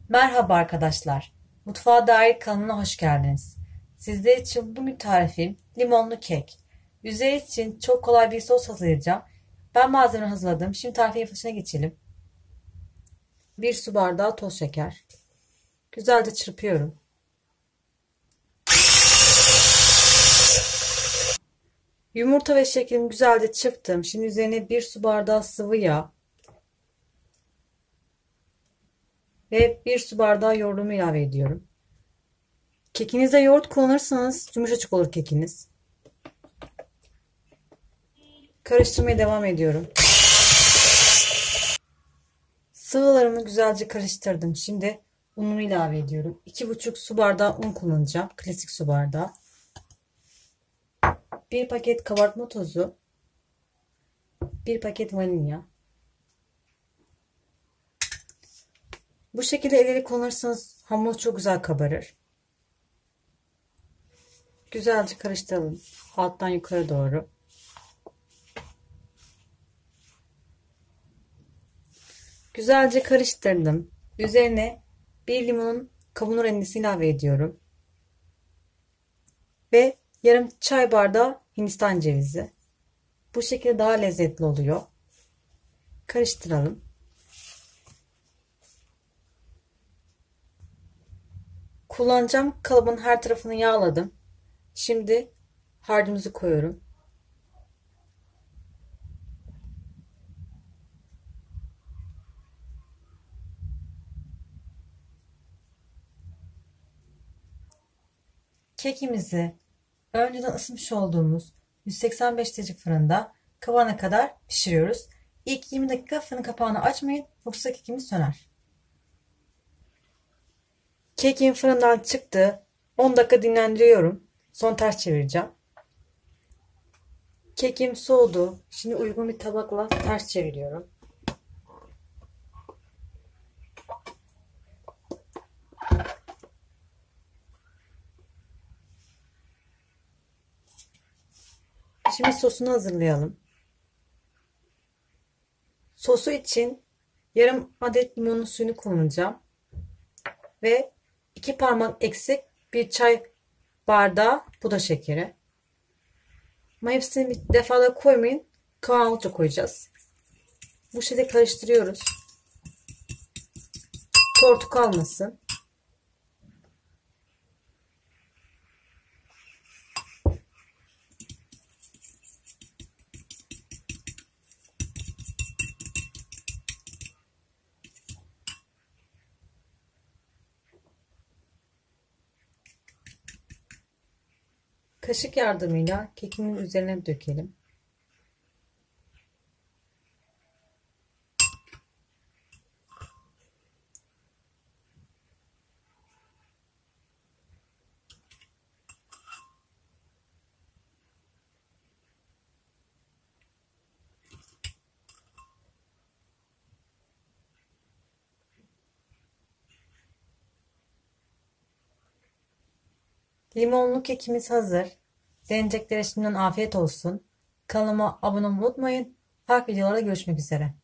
Merhaba arkadaşlar. Mutfağa dair kanalına hoş geldiniz. Sizler için bugün tarifim limonlu kek. Yüzeyi için çok kolay bir sos hazırlayacağım. Ben malzeme hazırladım. Şimdi tarifin yapılışına geçelim. 1 su bardağı toz şeker. Güzelce çırpıyorum. Yumurta ve şekerimi güzelce çırptım. Şimdi üzerine 1 su bardağı sıvı yağ ve 1 su bardağı yoğurdumu ilave ediyorum. Kekinizde yoğurt kullanırsanız yumuşacık olur kekiniz. Karıştırmaya devam ediyorum. Sıvılarımı güzelce karıştırdım. Şimdi unumu ilave ediyorum. 2,5 su bardağı un kullanacağım. Klasik su bardağı. 1 paket kabartma tozu. 1 paket vanilya. Bu şekilde elleri kullanırsanız hamur çok güzel kabarır. Güzelce karıştıralım. Alttan yukarı doğru. Güzelce karıştırdım. Üzerine 1 limonun kabuğunu rendesi ilave ediyorum. Ve yarım çay bardağı Hindistan cevizi. Bu şekilde daha lezzetli oluyor. Karıştıralım. Kullanacağım kalıbın her tarafını yağladım. Şimdi harcımızı koyuyorum. Kekimizi önceden ısıtmış olduğumuz 185 derece fırında kıvamına kadar pişiriyoruz. İlk 20 dakika fırın kapağını açmayın, yoksa kekimiz söner. Kekim fırından çıktı. 10 dakika dinlendiriyorum. Son ters çevireceğim. Kekim soğudu. Şimdi uygun bir tabakla ters çeviriyorum. Şimdi sosunu hazırlayalım. Sosu için yarım adet limonun suyunu kullanacağım. Ve 2 parmak eksik bir çay bardağı pudra şekeri. Ama hepsini bir defada koymayın. Kıvamlıca koyacağız. Bu şekilde karıştırıyoruz. Tortu kalmasın. Kaşık yardımıyla kekimin üzerine dökelim. Limonlu kekimiz hazır. Deneyeceklere şimdiden afiyet olsun. Kanalıma abone olmayı unutmayın. Farklı videolarda görüşmek üzere.